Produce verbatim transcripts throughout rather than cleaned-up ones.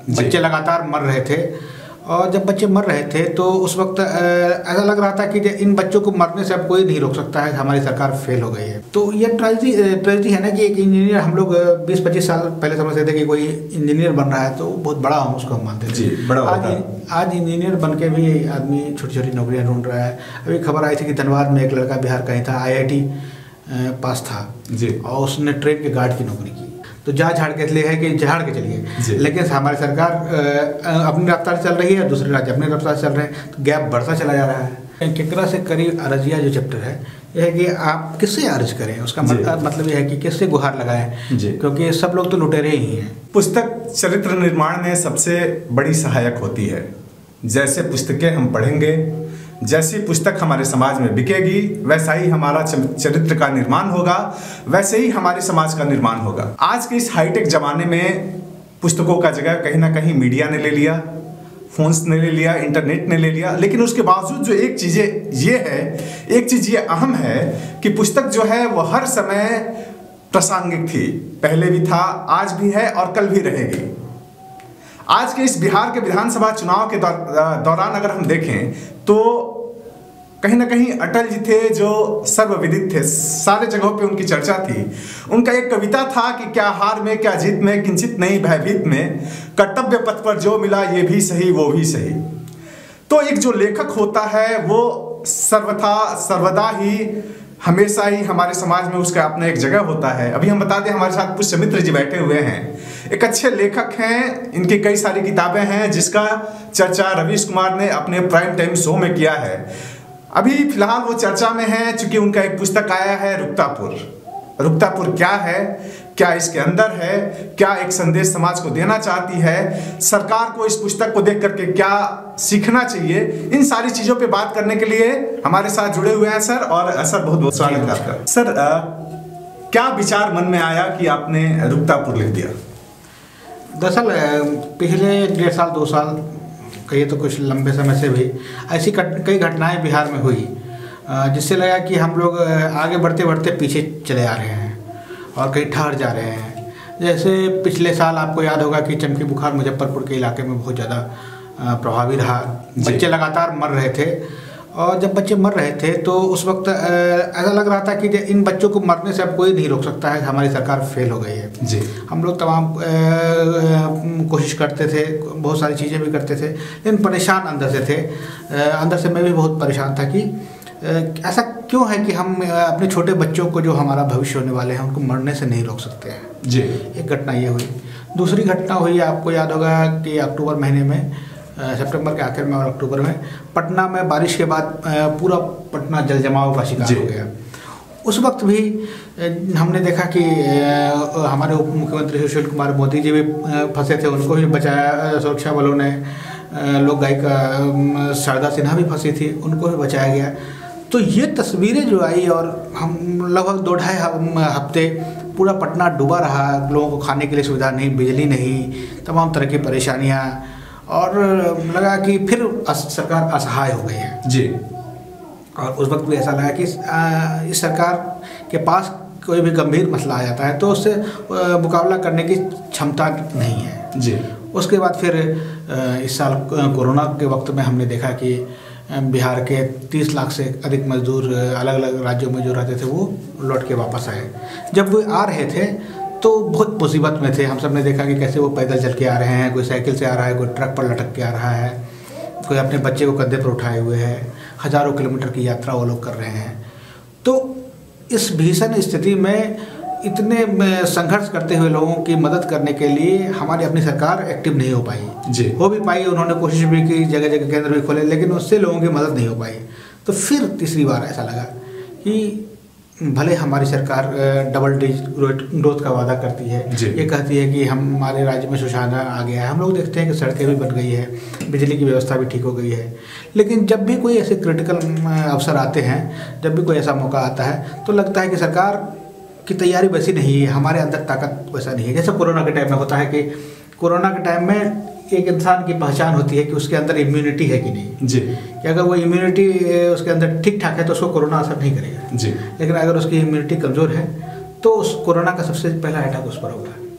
बच्चे लगातार मर रहे थे। और जब बच्चे मर रहे थे तो उस वक्त ऐसा लग रहा था कि इन बच्चों को मरने से अब कोई नहीं रोक सकता है, हमारी सरकार फेल हो गई है। तो ये ट्रेजेडी ट्रेजेडी है ना कि एक इंजीनियर, हम लोग बीस पच्चीस साल पहले समझते थे कि कोई इंजीनियर बन रहा है तो बहुत बड़ा हम उसको हम मानते थे। बड़ा आज आज इंजीनियर बन के भी आदमी छोटी छोटी नौकरियाँ ढूंढ रहा है। अभी खबर आई थी कि धनबाद में एक लड़का बिहार का ही था, आई आई टी पास था जी, और उसने ट्रेन के गार्ड की नौकरी की। तो जा झाड़ के इसलिए है कि झाड़ के चलिए, लेकिन हमारी सरकार अपनी रफ्तार चल रही है, दूसरे राज्य अपनी रफ्तार चल रहे हैं, तो गैप बढ़ता चला जा रहा है। केकरा से करीब अरजिया जो चैप्टर है, यह है कि आप किससे अर्ज करें, उसका मतलब मतलब यह है कि किससे गुहार लगाएं, क्योंकि सब लोग तो लुटेरे ही हैं। पुस्तक चरित्र निर्माण में सबसे बड़ी सहायक होती है। जैसे पुस्तकें हम पढ़ेंगे, जैसी पुस्तक हमारे समाज में बिकेगी, वैसा ही हमारा चरित्र का निर्माण होगा, वैसे ही हमारे समाज का निर्माण होगा। आज के इस हाईटेक जमाने में पुस्तकों का जगह कहीं ना कहीं मीडिया ने ले लिया, फोन्स ने ले लिया, इंटरनेट ने ले लिया। लेकिन उसके बावजूद जो एक चीज़ें ये है, एक चीज़ ये अहम है कि पुस्तक जो है वो हर समय प्रासंगिक थी, पहले भी था, आज भी है और कल भी रहेगी। आज के इस बिहार के विधानसभा चुनाव के दौरान अगर हम देखें तो कहीं ना कहीं अटल जी थे जो सर्वविदित थे, सारे जगहों पे उनकी चर्चा थी। उनका एक कविता था कि क्या हार में क्या जीत में किंचित नहीं भयभीत में, कर्तव्य पथ पर जो मिला ये भी सही वो भी सही। तो एक जो लेखक होता है वो सर्वथा सर्वदा ही हमेशा ही हमारे समाज में उसका अपना एक जगह होता है। अभी हम बता दें, हमारे साथ पुष्यमित्र जी बैठे हुए हैं, एक अच्छे लेखक हैं, इनकी कई सारी किताबें हैं जिसका चर्चा रवीश कुमार ने अपने प्राइम टाइम शो में किया है। अभी फिलहाल वो चर्चा में है चूंकि उनका एक पुस्तक आया है रुकतापुर। रुकतापुर क्या है, क्या इसके अंदर है, क्या एक संदेश समाज को देना चाहती है, सरकार को इस पुस्तक को देख करके क्या सीखना चाहिए, इन सारी चीज़ों पे बात करने के लिए हमारे साथ जुड़े हुए हैं सर। और सर बहुत बहुत स्वागत है आपका। सर आ, क्या विचार मन में आया कि आपने रुकतापुर लिख दिया? दरअसल पिछले डेढ़ साल दो साल कहिए तो कुछ लंबे समय से भी ऐसी कई घटनाएं बिहार में हुई जिससे लगा कि हम लोग आगे बढ़ते बढ़ते पीछे चले आ रहे हैं और कहीं ठहर जा रहे हैं। जैसे पिछले साल आपको याद होगा कि चमकी बुखार मुजफ्फरपुर के इलाके में बहुत ज़्यादा प्रभावी रहा, बच्चे लगातार मर रहे थे। और जब बच्चे मर रहे थे तो उस वक्त ऐसा लग रहा था कि इन बच्चों को मरने से अब कोई नहीं रोक सकता है, हमारी सरकार फेल हो गई है जी। हम लोग तमाम कोशिश करते थे, बहुत सारी चीज़ें भी करते थे, लेकिन परेशान अंदर से थे। अंदर से मैं भी बहुत परेशान था कि ऐसा क्यों है कि हम अपने छोटे बच्चों को, जो हमारा भविष्य होने वाले हैं, उनको मरने से नहीं रोक सकते हैं जी। एक घटना ये हुई। दूसरी घटना हुई, आपको याद होगा कि अक्टूबर महीने में, सितंबर के आखिर में और अक्टूबर में पटना में बारिश के बाद पूरा पटना जल जमाव का शिकार हो गया। उस वक्त भी हमने देखा कि हमारे उप मुख्यमंत्री सुशील कुमार मोदी जी भी फंसे थे, उनको भी बचाया सुरक्षा बलों ने। लोक गायिका शारदा सिन्हा भी फंसी थी, उनको भी बचाया गया। तो ये तस्वीरें जो आई और हम लगभग दो ढाई हफ्ते पूरा पटना डूबा रहा, लोगों को खाने के लिए सुविधा नहीं, बिजली नहीं, तमाम तरह की परेशानियाँ, और लगा कि फिर सरकार असहाय हो गई है जी। और उस वक्त भी ऐसा लगा कि इस सरकार के पास कोई भी गंभीर मसला आ जाता है तो उससे मुकाबला करने की क्षमता नहीं है जी। उसके बाद फिर इस साल कोरोना के वक्त में हमने देखा कि बिहार के तीस लाख से अधिक मजदूर अलग अलग राज्यों में जो रहते थे वो लौट के वापस आए। जब वो आ रहे थे तो बहुत मुसीबत में थे। हम सब ने देखा कि कैसे वो पैदल चल के आ रहे हैं, कोई साइकिल से आ रहा है, कोई ट्रक पर लटक के आ रहा है, कोई अपने बच्चे को कंधे पर उठाए हुए है। हज़ारों किलोमीटर की यात्रा वो लोग कर रहे हैं। तो इस भीषण स्थिति में इतने संघर्ष करते हुए लोगों की मदद करने के लिए हमारी अपनी सरकार एक्टिव नहीं हो पाई जी। हो भी पाई, उन्होंने कोशिश भी की, जगह जगह केंद्र भी खोले, लेकिन उससे लोगों की मदद नहीं हो पाई। तो फिर तीसरी बार ऐसा लगा कि भले हमारी सरकार डबल डिजिट ग्रोथ का वादा करती है, ये कहती है कि हमारे राज्य में सुशासन आ गया है, हम लोग देखते हैं कि सड़कें भी बन गई है, बिजली की व्यवस्था भी ठीक हो गई है, लेकिन जब भी कोई ऐसे क्रिटिकल अवसर आते हैं, जब भी कोई ऐसा मौका आता है तो लगता है कि सरकार की तैयारी वैसी नहीं है, हमारे अंदर ताकत वैसा नहीं है। जैसे कोरोना के टाइम में होता है कि कोरोना के टाइम में एक इंसान की पहचान होती है कि उसके अंदर इम्यूनिटी है कि नहीं जी। कि अगर वो इम्यूनिटी उसके अंदर ठीक ठाक है तो उसको कोरोना असर नहीं करेगा जी। लेकिन अगर उसकी इम्यूनिटी कमज़ोर है तो उस कोरोना का सबसे पहला अटैक उस पर होगा।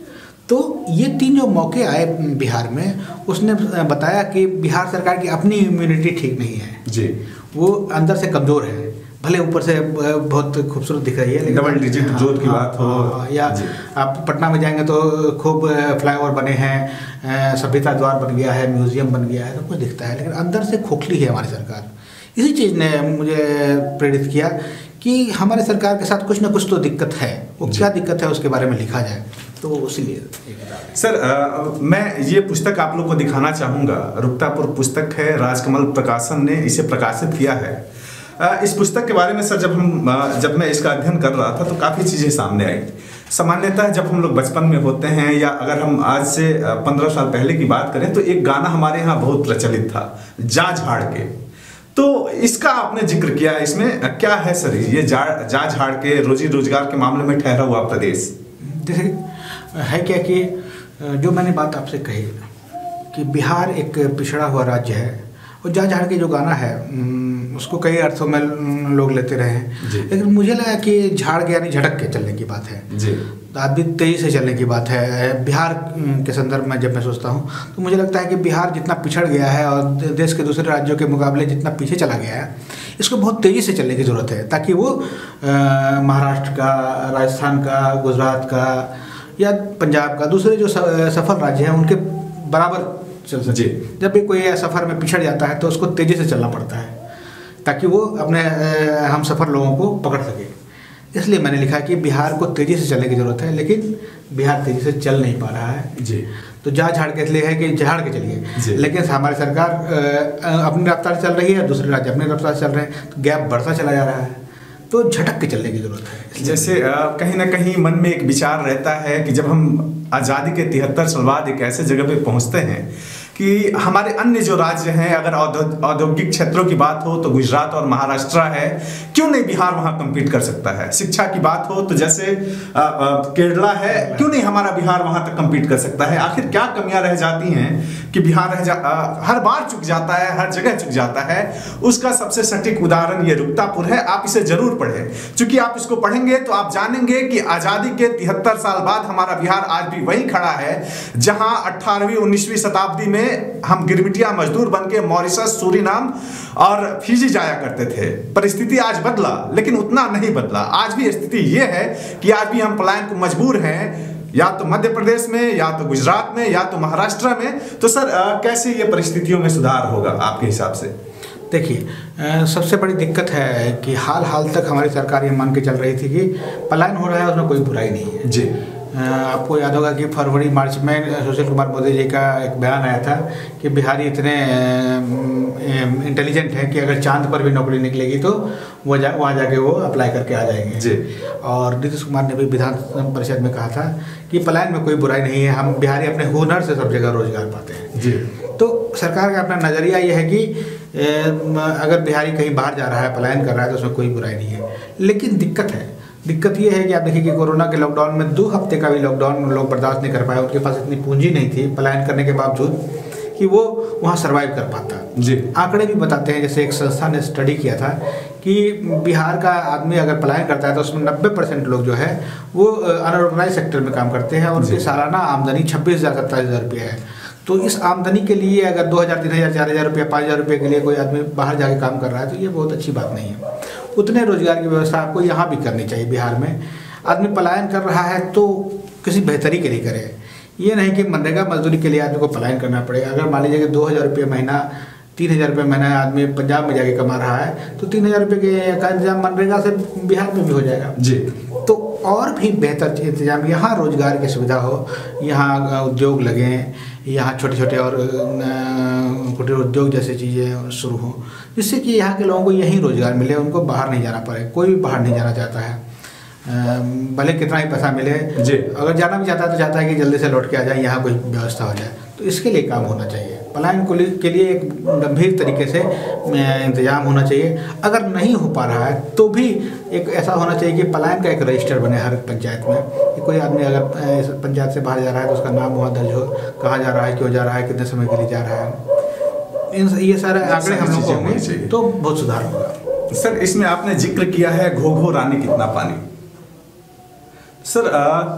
तो ये तीन जो मौके आए बिहार में, उसने बताया कि बिहार सरकार की अपनी इम्यूनिटी ठीक नहीं है जी, वो अंदर से कमज़ोर है। भले ऊपर से बहुत खूबसूरत दिख रही है, लेकिन डबल डिजिट ग्रोथ की बात हो, या आप पटना में जाएंगे तो खूब फ्लाईओवर बने हैं, सभ्यता द्वार बन गया है, म्यूजियम बन गया है, सब कुछ दिखता है, लेकिन अंदर से खोखली है हमारी सरकार। इसी चीज़ ने मुझे प्रेरित किया कि हमारे सरकार के साथ कुछ ना कुछ तो दिक्कत है, वो क्या दिक्कत है उसके बारे में लिखा जाए, तो इसलिए सर आ, मैं ये पुस्तक आप लोग को दिखाना चाहूँगा। रुकतापुर पुस्तक है, राजकमल प्रकाशन ने इसे प्रकाशित किया है। आ, इस पुस्तक के बारे में सर जब हम जब मैं इसका अध्ययन कर रहा था तो काफ़ी चीज़ें सामने आई। सामान्यतः जब हम लोग बचपन में होते हैं, या अगर हम आज से पंद्रह साल पहले की बात करें, तो एक गाना हमारे यहाँ बहुत प्रचलित था, जा झाड़ के। तो इसका आपने जिक्र किया, इसमें क्या है सर ये जा जा झाड़ के रोजी रोजगार के मामले में ठहरा हुआ प्रदेश? जैसे है क्या कि जो मैंने बात आपसे कही कि बिहार एक पिछड़ा हुआ राज्य है, और जा झाड़ के जो गाना है उसको कई अर्थों में लोग लेते रहे हैं, लेकिन मुझे लगा कि झाड़ के यानी झटक के चलने की बात है जी, आदमी तेजी से चलने की बात है। बिहार के संदर्भ में जब मैं सोचता हूँ तो मुझे लगता है कि बिहार जितना पिछड़ गया है और देश के दूसरे राज्यों के मुकाबले जितना पीछे चला गया है, इसको बहुत तेज़ी से चलने की ज़रूरत है, ताकि वो महाराष्ट्र का, राजस्थान का, गुजरात का या पंजाब का, दूसरे जो सफल राज्य हैं उनके बराबर चल सके। जब भी कोई सफ़र में पिछड़ जाता है तो उसको तेज़ी से चलना पड़ता है, ताकि वो अपने हम सफ़र लोगों को पकड़ सके। इसलिए मैंने लिखा कि बिहार को तेज़ी से चलने की ज़रूरत है, लेकिन बिहार तेज़ी से चल नहीं पा रहा है जी। तो जा झाड़ के इसलिए है कि झाड़ के चलिए, लेकिन हमारी सरकार अपनी रफ्तार से चल रही है, दूसरे राज्य अपनी रफ्तार से चल रहे हैं, तो गैप बढ़ता चला जा रहा है, तो झटक के चलने की ज़रूरत है। जैसे आ, कहीं ना कहीं मन में एक विचार रहता है कि जब हम आज़ादी के तिहत्तर साल बाद एक ऐसे जगह पे पहुंचते हैं कि हमारे अन्य जो राज्य हैं, अगर औद्योगिक क्षेत्रों की बात हो तो गुजरात और महाराष्ट्र है, क्यों नहीं बिहार वहां कम्पीट कर सकता है? शिक्षा की बात हो तो जैसे केरला है, क्यों नहीं हमारा बिहार वहां तक कम्पीट कर सकता है? आखिर क्या कमियां रह जाती हैं कि बिहार रह जा, आ, हर बार चुक जाता है, हर जगह चुक जाता है? उसका सबसे सटीक उदाहरण ये रुकतापुर है। आप इसे जरूर पढ़ें, क्योंकि आप इसको पढ़ेंगे तो आप जानेंगे कि आज़ादी के तिहत्तर साल बाद हमारा बिहार आज भी वही खड़ा है जहां अट्ठारहवीं उन्नीसवीं शताब्दी में हम गिरमिटिया मजदूर बनके मॉरिशस, सूरीनाम और फिजी जाया करते थे। परिस्थिति आज बदला, लेकिन उतना नहीं बदला। आज भी स्थिति यह है कि आज भी हम पलायन को मजबूर हैं, या तो मध्य प्रदेश में, या तो गुजरात में, या तो महाराष्ट्र में। तो सर कैसे ये परिस्थितियों में सुधार होगा आपके हिसाब से? देखिए, सबसे बड़ी दिक्कत है कि हाल हाल तक हमारी सरकार ये मान के चल रही थी कि पलायन हो रहा है, उसमें कोई बुराई नहीं है जी। आपको याद होगा कि फरवरी मार्च में सुशील कुमार मोदी जी का एक बयान आया था कि बिहारी इतने इंटेलिजेंट हैं कि अगर चांद पर भी नौकरी निकलेगी तो वो जा वहाँ जाके वो अप्लाई करके आ जाएंगे जी। और नीतीश कुमार ने भी विधान परिषद में कहा था कि पलायन में कोई बुराई नहीं है, हम बिहारी अपने हुनर से सब जगह रोजगार पाते हैं जी। तो सरकार का अपना नज़रिया ये है कि अगर बिहारी कहीं बाहर जा रहा है, पलायन कर रहा है, तो उसमें कोई बुराई नहीं है। लेकिन दिक्कत है दिक्कत ये है कि आप देखिए कि कोरोना के लॉकडाउन में दो हफ्ते का भी लॉकडाउन लोग बर्दाश्त नहीं कर पाए, उनके पास इतनी पूंजी नहीं थी पलायन करने के बावजूद कि वो वहाँ सर्वाइव कर पाता जी। आंकड़े भी बताते हैं, जैसे एक संस्था ने स्टडी किया था कि बिहार का आदमी अगर पलायन करता है तो उसमें नब्बे परसेंट लोग जो है वो अनऑर्गेनाइज सेक्टर में काम करते हैं और उनकी सालाना आमदनी छब्बीस हज़ार सत्ताईस हज़ार रुपये है। तो इस आमदनी के लिए अगर दो हज़ार तीन हज़ार चार हज़ार रुपये पाँच हज़ार रुपये के लिए कोई आदमी बाहर जाके काम कर रहा है तो ये बहुत अच्छी बात नहीं है। उतने रोजगार की व्यवस्था आपको यहाँ भी करनी चाहिए। बिहार में आदमी पलायन कर रहा है तो किसी बेहतरी के लिए करे, ये नहीं कि मनरेगा मजदूरी के लिए आदमी को पलायन करना पड़े। अगर मान लीजिए कि दो हज़ार रुपये महीना, तीन हज़ार रुपये महीना आदमी पंजाब में जाके कमा रहा है तो तीन हज़ार रुपये के का इंतजाम मनरेगा से बिहार में भी हो जाएगा जी। तो और भी बेहतर इंतजाम, यहाँ रोजगार की सुविधा हो, यहाँ उद्योग लगें, यहाँ छोटे छोटे और कुटीर उद्योग जैसी चीज़ें शुरू हों, जिससे कि यहाँ के लोगों को यहीं रोजगार मिले, उनको बाहर नहीं जाना पड़े। कोई भी बाहर नहीं जाना चाहता है, भले कितना ही पैसा मिले जी। अगर जाना भी चाहता है तो चाहता है कि जल्दी से लौट के आ जाए, यहाँ कोई व्यवस्था हो जाए। तो इसके लिए काम होना चाहिए, पलायन को के लिए एक गंभीर तरीके से इंतजाम होना चाहिए। अगर नहीं हो पा रहा है तो भी एक ऐसा होना चाहिए कि पलायन का एक रजिस्टर बने हर पंचायत में, कि कोई आदमी अगर पंचायत से बाहर जा रहा है तो उसका नाम वहाँ दर्ज हो, कहाँ जा रहा है, क्यों जा रहा है, कितने समय के लिए जा रहा है। इन ये सारे आंकड़े हम लोग को होंगे तो बहुत सुधार होगा। सर इसमें आपने जिक्र किया है घो घो रानी कितना पानी। सर आ,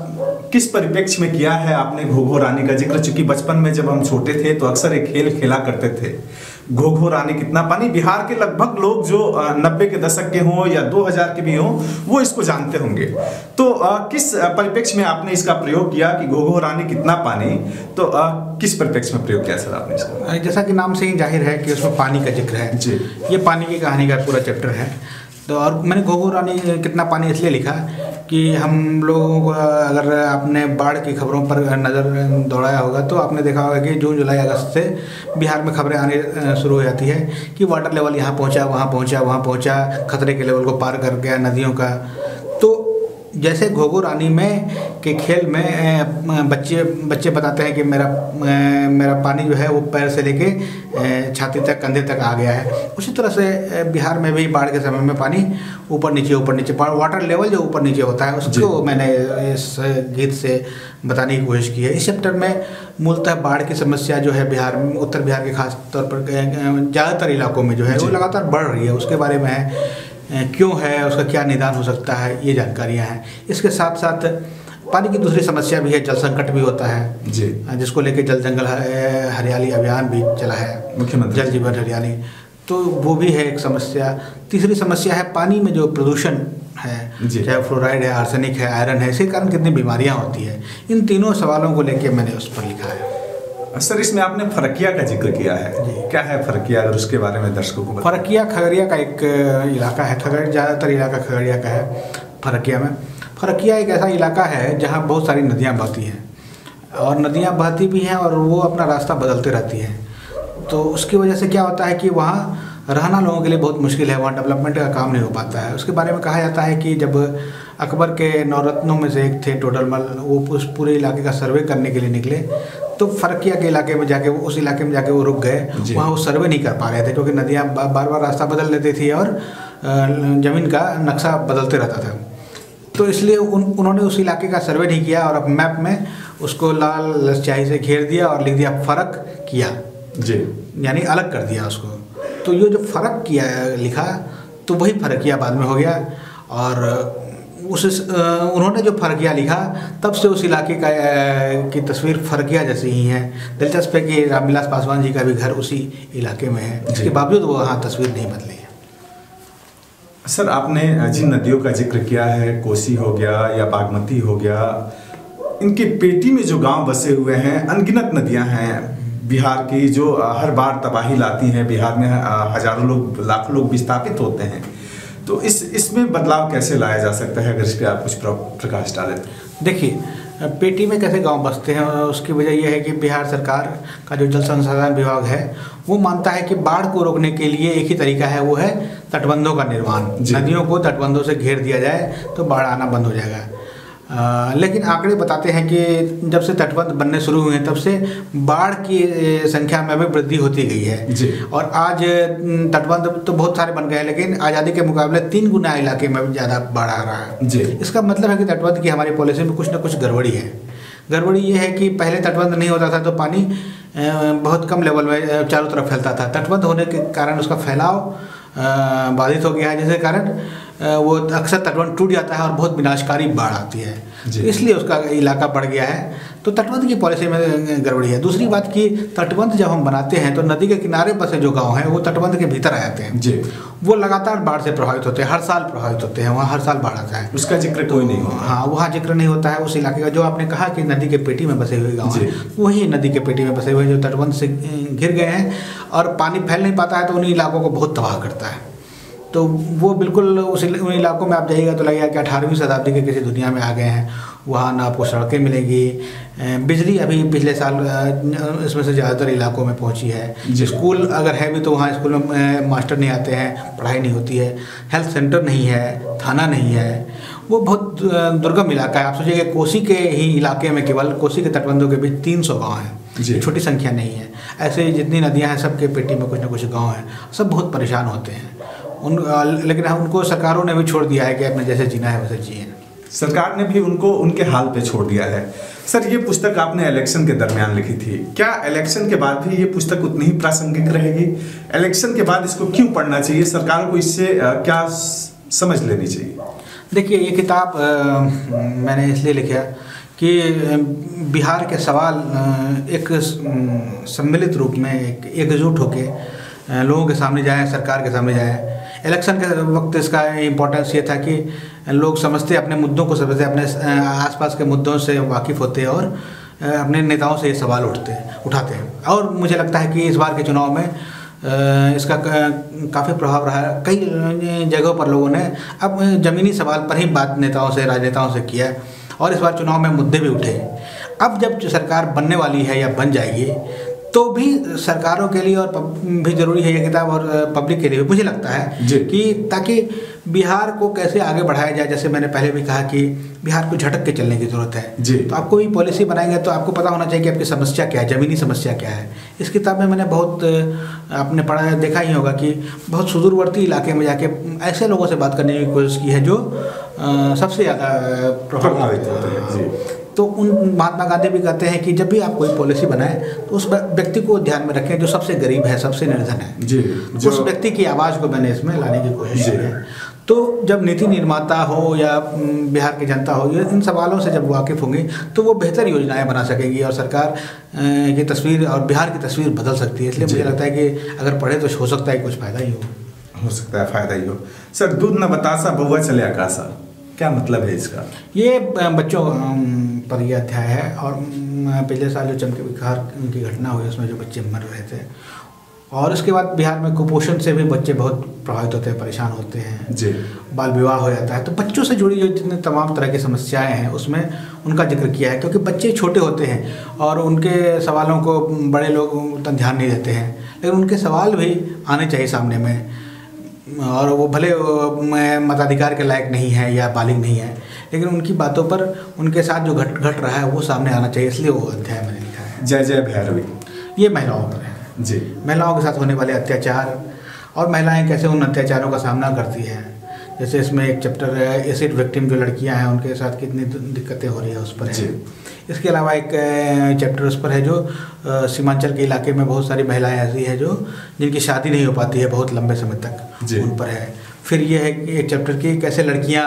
किस परिप्रेक्ष्य में किया है आपने घो घो रानी का जिक्र? चूंकि बचपन में जब हम छोटे थे तो अक्सर एक खेल खेला करते थे, घो घो रानी कितना पानी। बिहार के लगभग लोग जो नब्बे के दशक के हों या दो हज़ार के भी हों वो इसको जानते होंगे। तो आ, किस परिप्रेक्ष्य में आपने इसका प्रयोग किया कि घो घो रानी कितना पानी? तो आ, किस परिप्रेक्ष्य में प्रयोग किया सर आपने इसका? जैसा कि नाम से ही जाहिर है कि उसमें पानी का जिक्र है जी। ये पानी की कहानी का पूरा चैप्टर है। तो और मैंने घो घो रानी कितना पानी इसलिए लिखा कि हम लोगों को, अगर आपने बाढ़ की खबरों पर नज़र दौड़ाया होगा तो आपने देखा होगा कि जून जुलाई अगस्त से बिहार में खबरें आने शुरू हो जाती है कि वाटर लेवल यहाँ पहुँचा, वहाँ पहुँचा, वहाँ पहुँचा, खतरे के लेवल को पार कर गया नदियों का। तो जैसे घो घो रानी में के खेल में बच्चे बच्चे बताते हैं कि मेरा मेरा पानी जो है वो पैर से लेके छाती तक, कंधे तक आ गया है, उसी तरह से बिहार में भी बाढ़ के समय में पानी ऊपर नीचे ऊपर नीचे वाटर लेवल जो ऊपर नीचे होता है उसको मैंने इस गीत से बताने की कोशिश की है। इस चैप्टर में मूलतः बाढ़ की समस्या जो है बिहार में, उत्तर बिहार के खास तौर पर ज़्यादातर इलाकों में जो है वो लगातार बढ़ रही है, उसके बारे में है, क्यों है, उसका क्या निदान हो सकता है, ये जानकारियाँ हैं। इसके साथ साथ पानी की दूसरी समस्या भी है, जल संकट भी होता है जी, जिसको लेके जल जंगल हरियाली अभियान भी चला है, मुख्यमंत्री जल जीवन हरियाली, तो वो भी है एक समस्या। तीसरी समस्या है पानी में जो प्रदूषण है, चाहे फ्लोराइड है, आर्सेनिक है, आयरन है, इसके कारण कितनी बीमारियाँ होती है। इन तीनों सवालों को लेके मैंने उस पर लिखा है। सर इसमें आपने फरकिया का जिक्र किया है, क्या है फरकिया, अगर उसके बारे में दर्शकों को बताएं। फरकिया खगड़िया का एक इलाका है, खगड़ ज़्यादातर इलाका खगड़िया का है। फरकिया में फरकिया एक ऐसा इलाका है जहाँ बहुत सारी नदियाँ बहती हैं और नदियाँ बहती भी हैं और वो अपना रास्ता बदलते रहती हैं। तो उसकी वजह से क्या होता है कि वहाँ रहना लोगों के लिए बहुत मुश्किल है, वहाँ डेवलपमेंट का काम नहीं हो पाता है। उसके बारे में कहा जाता है कि जब अकबर के नौरत्नों में से एक थे टोडरमल, वो उस पूरे इलाके का सर्वे करने के लिए निकले तो फरकिया के इलाके में जाके वो उस इलाके में जाके वो रुक गए, वहाँ वो सर्वे नहीं कर पा रहे थे क्योंकि नदियाँ बार बार रास्ता बदल लेती थी और ज़मीन का नक्शा बदलते रहता था। तो इसलिए उन उन्होंने उस इलाके का सर्वे नहीं किया और अब मैप में उसको लाल स्याही से घेर दिया और लिख दिया फ़र्क किया जी, यानी अलग कर दिया उसको। तो ये जो फ़र्क किया लिखा तो वही फरकिया बाद में हो गया और उस उन्होंने जो फरकिया लिखा तब से उस इलाके का की तस्वीर फरकिया जैसी ही है। दिलचस्प है कि रामविलास पासवान जी का भी घर उसी इलाके में है, इसके बावजूद वो वहाँ तस्वीर नहीं बदली है। सर आपने जिन नदियों का जिक्र किया है, कोसी हो गया या बागमती हो गया, इनकी पेटी में जो गांव बसे हुए हैं, अनगिनत नदियां हैं बिहार की जो हर बार तबाही लाती हैं। बिहार में हजारों लोग, लाखों लोग विस्थापित होते हैं। तो इस इसमें बदलाव कैसे लाया जा सकता है, अगर इस पर आप कुछ प्रकाश डालें? देखिए, पेटी में कैसे गांव बसते हैं उसकी वजह यह है कि बिहार सरकार का जो जल संसाधन विभाग है वो मानता है कि बाढ़ को रोकने के लिए एक ही तरीका है, वो है तटबंधों का निर्माण। नदियों को तटबंधों से घेर दिया जाए तो बाढ़ आना बंद हो जाएगा। आ, लेकिन आंकड़े बताते हैं कि जब से तटबंध बनने शुरू हुए हैं तब से बाढ़ की संख्या में भी वृद्धि होती गई है जी। और आज तटबंध तो बहुत सारे बन गए हैं लेकिन आज़ादी के मुकाबले तीन गुना इलाके में ज़्यादा बाढ़ आ रहा है जी। इसका मतलब है कि तटबंध की हमारी पॉलिसी में कुछ ना कुछ गड़बड़ी है। गड़बड़ी ये है कि पहले तटबंध नहीं होता था तो पानी बहुत कम लेवल में चारों तरफ फैलता था। तटबंध होने के कारण उसका फैलाव बाधित हो गया है, जिसके कारण वो अक्सर तटबंध टूट जाता है और बहुत विनाशकारी बाढ़ आती है, इसलिए उसका इलाका बढ़ गया है। तो तटबंध की पॉलिसी में गड़बड़ी है। दूसरी बात कि तटबंध जब हम बनाते हैं तो नदी के किनारे बसे जो गांव हैं वो तटबंध के भीतर आ जाते हैं जी। वो लगातार बाढ़ से प्रभावित होते हैं, हर साल प्रभावित होते हैं, वहाँ हर साल बाढ़ आता है, उसका जिक्र कोई नहीं होता। हाँ, वहाँ जिक्र नहीं होता है उस इलाके का। जो आपने कहा कि नदी के पेटी में बसे हुए गाँव हैं, वही नदी के पेटी में बसे हुए जो तटबंध से घिर गए हैं और पानी फैल नहीं पाता है तो उन इलाकों को बहुत तबाह करता है। तो वो बिल्कुल उस उन इलाकों में आप जाइएगा तो लगेगा कि अठारहवीं शताब्दी के किसी दुनिया में आ गए हैं। वहाँ ना आपको सड़कें मिलेंगी, बिजली अभी पिछले साल इसमें से ज़्यादातर इलाकों में पहुँची है। स्कूल अगर है भी तो वहाँ स्कूल में मास्टर नहीं आते हैं, पढ़ाई नहीं होती है, हेल्थ सेंटर नहीं है, थाना नहीं है, वो बहुत दुर्गम इलाका है। आप सोचिए कि कोसी के ही इलाके में केवल कोसी के तटबंधों के बीच तीन सौ गाँव हैं, छोटी संख्या नहीं है। ऐसे जितनी नदियाँ हैं सबके पेटी में कुछ ना कुछ गाँव हैं, सब बहुत परेशान होते हैं उन, लेकिन उनको सरकारों ने भी छोड़ दिया है कि अपने जैसे जीना है वैसे जिए। सरकार ने भी उनको उनके हाल पे छोड़ दिया है। सर ये पुस्तक आपने इलेक्शन के दरमियान लिखी थी, क्या इलेक्शन के बाद भी ये पुस्तक उतनी ही प्रासंगिक रहेगी? इलेक्शन के बाद इसको क्यों पढ़ना चाहिए? सरकार को इससे क्या समझ लेनी चाहिए? देखिए, ये किताब आ, मैंने इसलिए लिखा कि बिहार के सवाल एक सम्मिलित रूप में एक एकजुट होकर लोगों के सामने जाए, सरकार के सामने जाए। इलेक्शन के वक्त इसका इम्पोर्टेंस ये था कि लोग समझते, अपने मुद्दों को समझते, अपने आसपास के मुद्दों से वाकिफ़ होते और अपने नेताओं से ये सवाल उठते उठाते हैं। और मुझे लगता है कि इस बार के चुनाव में इसका काफ़ी प्रभाव रहा है। कई जगहों पर लोगों ने अब ज़मीनी सवाल पर ही बात नेताओं से, राजनेताओं से किया और इस बार चुनाव में मुद्दे भी उठे। अब जब सरकार बनने वाली है या बन जाएगी तो भी सरकारों के लिए और भी ज़रूरी है ये किताब, और पब्लिक के लिए भी मुझे लगता है कि ताकि बिहार को कैसे आगे बढ़ाया जाए। जैसे मैंने पहले भी कहा कि बिहार को झटक के चलने की ज़रूरत है जी। तो आपको भी पॉलिसी बनाएंगे तो आपको पता होना चाहिए कि आपकी समस्या क्या है, ज़मीनी समस्या क्या है। इस किताब में मैंने बहुत, आपने पढ़ा देखा ही होगा कि बहुत सुदूरवर्ती इलाके में जाके ऐसे लोगों से बात करने की कोशिश की है जो आ, सबसे ज़्यादा प्रभावित होते हैं जी। तो उन महात्मा गांधी भी कहते हैं कि जब भी आप कोई पॉलिसी बनाएं तो उस व्यक्ति को ध्यान में रखें जो सबसे गरीब है, सबसे निर्धन है जी। उस व्यक्ति की आवाज़ को मैंने इसमें लाने की कोशिश की है। तो जब नीति निर्माता हो या बिहार की जनता हो, ये इन सवालों से जब वाकिफ़ होंगे तो वो बेहतर योजनाएं बना सकेगी और सरकार की तस्वीर और बिहार की तस्वीर बदल सकती है। इसलिए मुझे लगता है कि अगर पढ़े तो हो सकता है कुछ फ़ायदा ही हो हो सकता है फ़ायदा ही हो। सर, दूध न बतासा बहुआ चले आकाशा, क्या मतलब है इसका? ये बच्चों पर यह अध्याय है और पिछले साल जो चमकी बुखार की घटना हुई उसमें जो बच्चे मर रहे थे, और उसके बाद बिहार में कुपोषण से भी बच्चे बहुत प्रभावित होते हैं, परेशान होते हैं जी। बाल विवाह हो जाता है। तो बच्चों से जुड़ी जो जितने तमाम तरह की समस्याएं हैं उसमें उनका जिक्र किया है, क्योंकि बच्चे छोटे होते हैं और उनके सवालों को बड़े लोग उतना ध्यान नहीं देते हैं, लेकिन उनके सवाल भी आने चाहिए सामने में। और वो भले मताधिकार के लायक नहीं है या बालिग नहीं है, लेकिन उनकी बातों पर उनके साथ जो घट घट रहा है वो सामने आना चाहिए, इसलिए वो अध्याय मैंने लिखा है। जय जय भैरवी ये महिलाओं पर है जी। महिलाओं के साथ होने वाले अत्याचार और महिलाएं कैसे उन अत्याचारों का सामना करती हैं। जैसे इसमें एक चैप्टर है एसिड विक्टिम, जो लड़कियां हैं उनके साथ कितनी दिक्कतें हो रही है उस पर है। इसके अलावा एक चैप्टर उस पर है जो सीमांचल के इलाके में बहुत सारी महिलाएं ऐसी हैं जो जिनकी शादी नहीं हो पाती है बहुत लंबे समय तक, उन पर है। फिर ये है कि एक चैप्टर की कैसे लड़कियां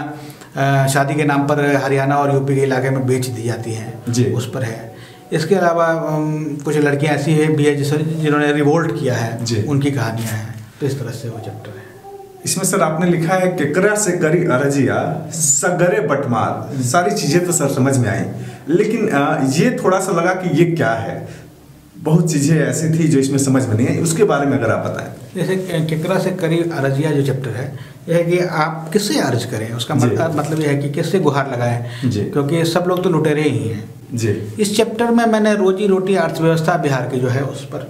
शादी के नाम पर हरियाणा और यूपी के इलाके में बेच दी जाती हैं, उस पर है। इसके अलावा कुछ लड़कियां ऐसी है भी है जिस जिन्होंने रिवोल्ट किया है, उनकी कहानियाँ हैं। तो इस तरह से वो चैप्टर है। इसमें सर आपने लिखा है केकरा से करी अरजिया सगरे बटमार, सारी चीज़ें तो सर समझ में आई, लेकिन ये थोड़ा सा लगा कि ये क्या है। बहुत चीज़ें ऐसी थी जो इसमें समझ में नहीं आई, उसके बारे में अगर आप बताएं। जैसे केकरा से करी अरजिया जो चैप्टर है, यह है कि आप किससे अर्ज करें, उसका मतलब यह है कि किससे गुहार लगाएं, क्योंकि सब लोग तो लुटेरे ही हैं जी। इस चैप्टर में मैंने रोजी रोटी अर्थव्यवस्था बिहार की जो है उस पर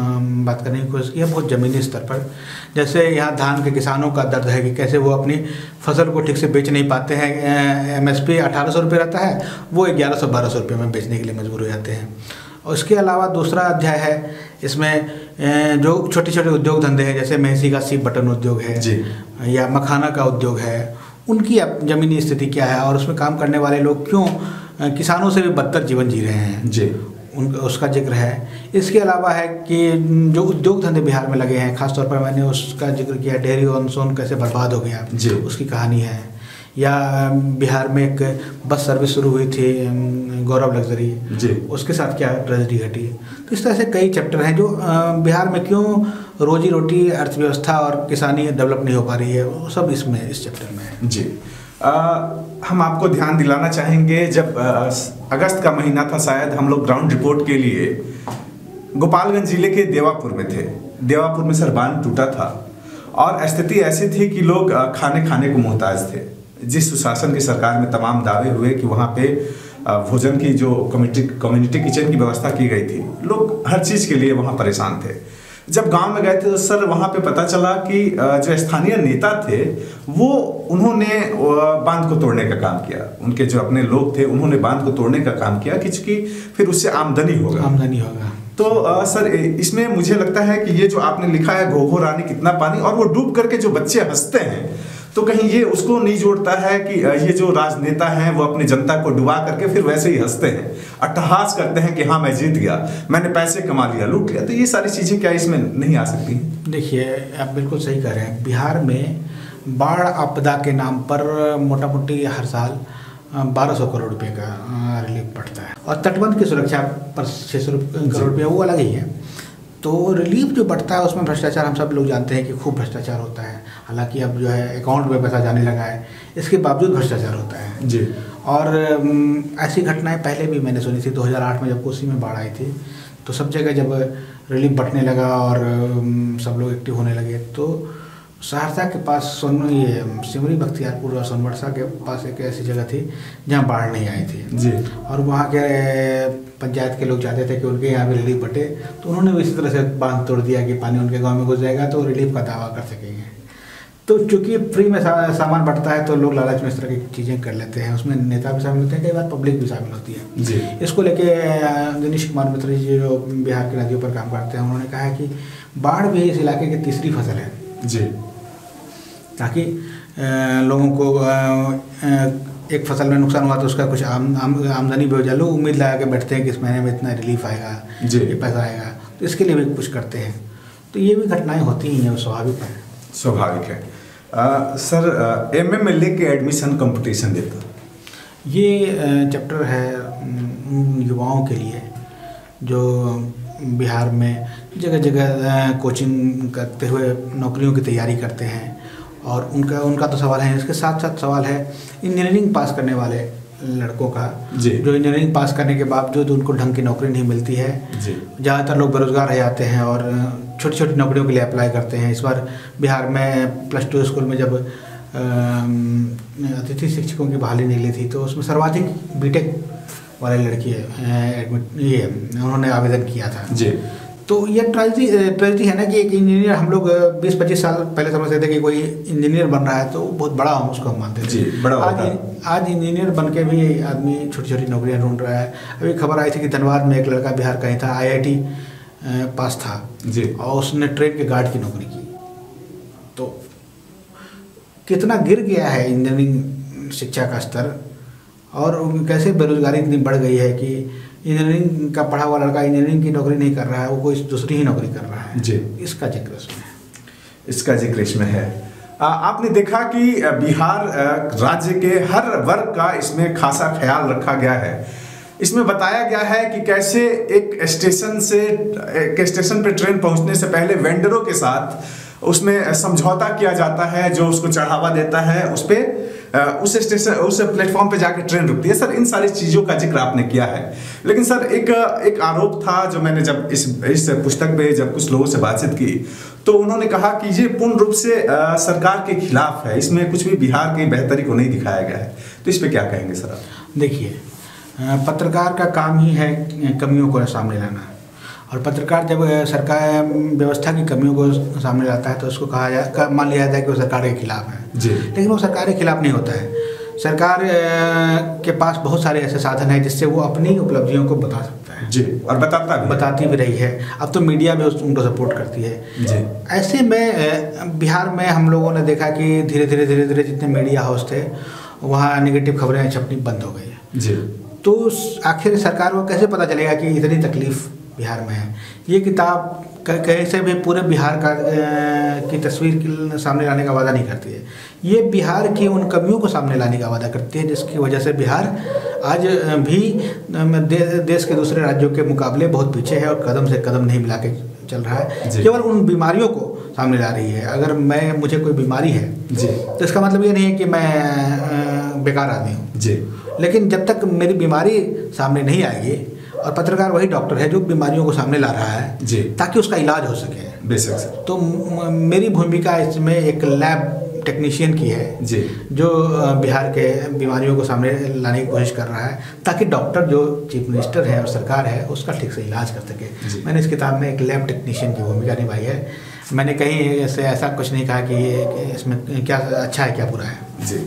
बात करने की कोशिश की है, बहुत ज़मीनी स्तर पर। जैसे यहाँ धान के किसानों का दर्द है कि कैसे वो अपनी फसल को ठीक से बेच नहीं पाते हैं। एमएसपी अठारह सौ रुपये रहता है, वो ग्यारह सौ बारह सौ रुपये में बेचने के लिए मजबूर हो जाते हैं। और उसके अलावा दूसरा अध्याय है इसमें जो छोटे छोटे उद्योग धंधे हैं, जैसे मेहसी का सीप बटन उद्योग है जी, या मखाना का उद्योग है, उनकी अब ज़मीनी स्थिति क्या है और उसमें काम करने वाले लोग क्यों किसानों से भी बदतर जीवन जी रहे हैं जी, उन उसका जिक्र है। इसके अलावा है कि जो उद्योग धंधे बिहार में लगे हैं, खासतौर पर मैंने उसका जिक्र किया, डेयरी ऑन सोन कैसे बर्बाद हो गया जी, उसकी कहानी है। या बिहार में एक बस सर्विस शुरू हुई थी गौरव लग्जरी जी, उसके साथ क्या ट्रेजेडी घटी। तो इस तरह से कई चैप्टर हैं जो बिहार में क्यों रोजी रोटी अर्थव्यवस्था और किसानी डेवलप नहीं हो पा रही है, वो सब इसमें इस चैप्टर में है जी। आ, हम आपको ध्यान दिलाना चाहेंगे, जब आ, अगस्त का महीना था शायद, हम लोग ग्राउंड रिपोर्ट के लिए गोपालगंज जिले के देवापुर में थे। देवापुर में सर बांध टूटा था और स्थिति ऐसी थी कि लोग खाने खाने को मोहताज थे। जिस सुशासन की सरकार में तमाम दावे हुए कि वहाँ पे भोजन की जो कम्युनिटी कम्युनिटी किचन की व्यवस्था की गई थी, लोग हर चीज़ के लिए वहाँ परेशान थे। जब गांव में गए थे तो सर वहाँ पे पता चला कि जो स्थानीय नेता थे वो उन्होंने बांध को तोड़ने का काम किया। उनके जो अपने लोग थे उन्होंने बांध को तोड़ने का काम किया कि चूंकि फिर उससे आमदनी होगा आमदनी होगा तो आ, सर इसमें मुझे लगता है कि ये जो आपने लिखा है घो घो रानी कितना पानी, और वो डूब करके जो बच्चे हंसते हैं, तो कहीं ये उसको नहीं जोड़ता है कि ये जो राजनेता हैं वो अपनी जनता को डुबा करके फिर वैसे ही हंसते हैं, अट्टहास करते हैं कि हाँ मैं जीत गया, मैंने पैसे कमा लिया, लूट लिया। तो ये सारी चीज़ें क्या इसमें नहीं आ सकती? देखिए आप बिल्कुल सही कह रहे हैं। बिहार में बाढ़ आपदा के नाम पर मोटा मोटी हर साल बारह सौ करोड़ रुपए का रिलीफ पड़ता है। और तटबंध की सुरक्षा पर छः सौ करोड़ रुपया वो अलग ही है। तो रिलीफ जो बढ़ता है उसमें भ्रष्टाचार हम सब लोग जानते हैं कि खूब भ्रष्टाचार होता है। हालांकि अब जो है अकाउंट में पैसा जाने लगा है, इसके बावजूद भ्रष्टाचार होता है जी। और ऐसी घटनाएं पहले भी मैंने सुनी थी। दो हज़ार आठ में जब कोसी में बाढ़ आई थी तो सब जगह जब रिलीफ बढ़ने लगा और सब लोग एक्टिव होने लगे तो सहरसा के पास सोन ये सिमरी बख्तियारपुर और सोनबरसा के पास एक ऐसी जगह थी जहाँ बाढ़ नहीं आई थी जी। और वहाँ के पंचायत के लोग चाहते थे कि उनके यहाँ भी रिलीफ बटे, तो उन्होंने भी इसी तरह से बांध तोड़ दिया कि पानी उनके गांव में घुस जाएगा तो रिलीफ का दावा कर सकेंगे। तो चूंकि फ्री में सा, सामान बढ़ता है तो लोग लालच में इस तरह की चीज़ें कर लेते हैं। उसमें नेता भी शामिल होते हैं, कई बार पब्लिक भी शामिल होती है जी। इसको लेके दिनेश कुमार मित्र जी जो बिहार की नदियों पर काम करते हैं उन्होंने कहा है कि बाढ़ भी इस इलाके की तीसरी फसल है जी, ताकि लोगों को एक फसल में नुकसान हुआ तो उसका कुछ आम, आम, आमदनी भी हो जाए। लोग उम्मीद लगा के बैठते हैं कि इस महीने में इतना रिलीफ आएगा, ये पैसा आएगा, तो इसके लिए भी कुछ करते हैं। तो ये भी घटनाएं होती ही हैं, स्वाभाविक है। स्वाभाविक है। आ, sir M M L A के एडमिशन कंपटीशन देता ये चैप्टर है युवाओं के लिए जो बिहार में जगह जगह कोचिंग करते हुए नौकरियों की तैयारी करते हैं और उनका उनका तो सवाल है। इसके साथ साथ सवाल है इंजीनियरिंग पास करने वाले लड़कों का जी। जो इंजीनियरिंग पास करने के बावजूद उनको ढंग की नौकरी नहीं मिलती है। ज़्यादातर लोग बेरोजगार रह जाते हैं और छोटी छोटी नौकरियों के लिए अप्लाई करते हैं। इस बार बिहार में प्लस टू स्कूल में जब अतिथि शिक्षकों की बहाली निकली थी तो उसमें सर्वाधिक बीटेक वाले लड़की ये उन्होंने आवेदन किया था जी। तो ये ट्रेजेडी ट्रेजेडी है ना कि एक इंजीनियर, हम लोग बीस पच्चीस साल पहले समझते थे कि कोई इंजीनियर बन रहा है तो बहुत बड़ा हम उसको हम मानते थे जी, बड़ा आज आज इंजीनियर बन के भी आदमी छोटी छोटी नौकरियां ढूंढ रहा है। अभी खबर आई थी कि धनबाद में एक लड़का बिहार का ही था, आई आई टी पास था जी और उसने ट्रेन के गार्ड की नौकरी की। तो कितना गिर गया है इंजीनियरिंग शिक्षा का स्तर और कैसे बेरोजगारी इतनी बढ़ गई है कि इंजीनियरिंग का पढ़ा हुआ लड़का इंजीनियरिंग की नौकरी नहीं कर रहा है, वो कोई दूसरी ही नौकरी कर रहा है जी। इसका जिक्र इसमें इसका जिक्र इसमें है। आ, आपने देखा कि बिहार राज्य के हर वर्ग का इसमें खासा ख्याल रखा गया है। इसमें बताया गया है कि कैसे एक स्टेशन से एक स्टेशन पे ट्रेन पहुंचने से पहले वेंडरों के साथ उसमें समझौता किया जाता है, जो उसको चढ़ावा देता है उस पर उस स्टेशन उस प्लेटफॉर्म पे जाके ट्रेन रुकती है। सर इन सारी चीज़ों का जिक्र आपने किया है, लेकिन सर एक एक आरोप था जो मैंने जब इस इस पुस्तक पे जब कुछ लोगों से बातचीत की तो उन्होंने कहा कि ये पूर्ण रूप से आ, सरकार के खिलाफ है, इसमें कुछ भी बिहार की बेहतरी को नहीं दिखाया गया है। तो इस पर क्या कहेंगे सर आप? देखिए, पत्रकार का काम ही है कमियों को सामने लाना और पत्रकार जब सरकार व्यवस्था की कमियों को सामने लाता है तो उसको कहा जा मान लिया जाता है कि वो सरकार के खिलाफ है जी। लेकिन वो सरकार के खिलाफ नहीं होता है। सरकार के पास बहुत सारे ऐसे साधन हैं जिससे वो अपनी उपलब्धियों को बता सकता है जी और बताता भी बताती भी रही है। अब तो मीडिया भी उनको सपोर्ट करती है जी। ऐसे में बिहार में हम लोगों ने देखा कि धीरे धीरे धीरे धीरे जितने मीडिया हाउस थे वहाँ निगेटिव खबरें छपनी बंद हो गई है जी। तो आखिर सरकार को कैसे पता चलेगा कि इतनी तकलीफ बिहार में है। ये किताब कैसे भी पूरे बिहार का की तस्वीर सामने लाने का वादा नहीं करती है, ये बिहार की उन कमियों को सामने लाने का वादा करती है जिसकी वजह से बिहार आज भी दे, देश के दूसरे राज्यों के मुकाबले बहुत पीछे है और कदम से कदम नहीं मिला के चल रहा है। केवल उन बीमारियों को सामने ला रही है। अगर मैं मुझे कोई बीमारी है जी तो इसका मतलब ये नहीं है कि मैं बेकार आदमी हूँ जी, लेकिन जब तक मेरी बीमारी सामने नहीं आएगी और पत्रकार वही डॉक्टर है जो बीमारियों को सामने ला रहा है जी ताकि उसका इलाज हो सके बेशक सर। तो मेरी भूमिका इसमें एक लैब टेक्नीशियन की है जी जो बिहार के बीमारियों को सामने लाने की कोशिश कर रहा है ताकि डॉक्टर जो चीफ मिनिस्टर है और सरकार है उसका ठीक से इलाज कर सके। मैंने इस किताब में एक लैब टेक्नीशियन की भूमिका निभाई है। मैंने कहीं ऐसे ऐसा कुछ नहीं कहा कि इसमें क्या अच्छा है क्या बुरा है जी।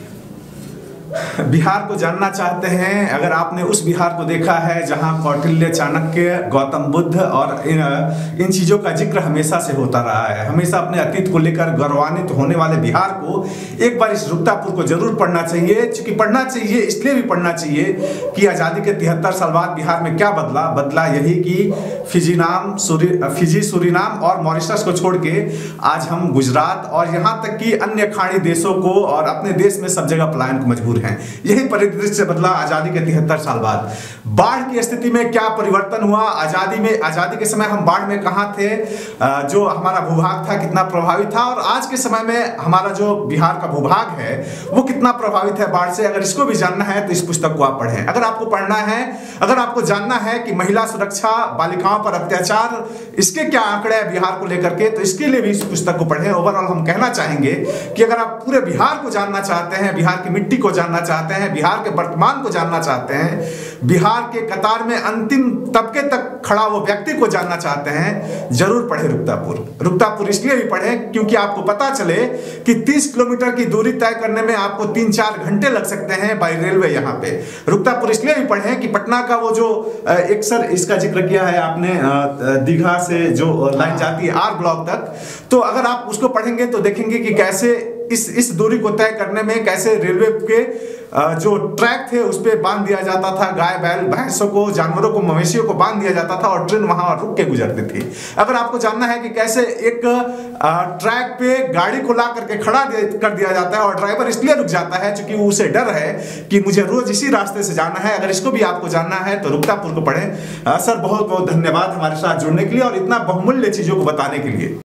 बिहार को जानना चाहते हैं, अगर आपने उस बिहार को देखा है जहां कौटिल्य, चाणक्य, गौतम बुद्ध और इन, इन चीज़ों का जिक्र हमेशा से होता रहा है, हमेशा अपने अतीत को लेकर गौरवान्वित होने वाले बिहार को एक बार इस रुकतापुर को जरूर पढ़ना चाहिए। क्योंकि पढ़ना चाहिए इसलिए भी पढ़ना चाहिए कि आज़ादी के तिहत्तर साल बाद बिहार में क्या बदला बदला यही कि फिजी नाम सूरी फिजी सूरीनाम और मॉरिशस को छोड़ के आज हम गुजरात और यहाँ तक कि अन्य खाड़ी देशों को और अपने देश में सब जगह पलायन को मजबूर हैं। यही परिदृश्य बदला आजादी के तिहत्तर साल बाद। बाढ़ की स्थिति में क्या परिवर्तन हुआ, आजादी में आजादी के समय हम बाढ़ में कहां थे, जो हमारा भूभाग था कितना प्रभावित था, और आज के समय में हमारा जो बिहार का भूभाग है वो कितना प्रभावित है बाढ़ से। अगर इसको भी जानना है तो इस पुस्तक को आप पढ़ें। अगर आपको पढ़ना है, अगर आपको जानना है कि महिला सुरक्षा, बालिकाओं पर अत्याचार, इसके क्या आंकड़े हैं बिहार को लेकर के, तो इसके लिए भी इस पुस्तक को पढ़ें। ओवरऑल हम कहना चाहेंगे कि अगर आप पूरे बिहार को जानना चाहते हैं, बिहार की मिट्टी को जानना चाहते हैं, बिहार के वर्तमान को जानना चाहते हैं, बिहार के कतार में अंतिम तबके तक खड़ा वो व्यक्ति को जानना चाहते हैं, जरूर पढ़े रुकतापुर। रुकतापुर इसलिए भी पढ़ें क्योंकि आपको पता चले कि तीस किलोमीटर की दूरी तय करने में आपको तीन चार घंटे लग सकते हैं बाई रेलवे। यहाँ पे रुकतापुर इसलिए भी पढ़ें कि पटना का वो जो एक सर इसका जिक्र किया है आपने, दीघा से जो लाइन जाती है आर ब्लॉक तक, तो अगर आप उसको पढ़ेंगे तो देखेंगे कि कैसे इस इस दूरी को तय करने में कैसे रेलवे के जो ट्रैक थे उस पर बांध दिया जाता था, गाय बैल भैंसों को, जानवरों को, मवेशियों को बांध दिया जाता था और ट्रेन वहां रुक के गुजरती थी। अगर आपको जानना है कि कैसे एक ट्रैक पे गाड़ी को ला करके खड़ा कर दिया जाता है और ड्राइवर इसलिए रुक जाता है क्योंकि उसे डर है कि मुझे रोज इसी रास्ते से जाना है, अगर इसको भी आपको जानना है तो रुकतापुर को पढ़ें। सर बहुत बहुत धन्यवाद हमारे साथ जुड़ने के लिए और इतना बहुमूल्य चीजों को बताने के लिए।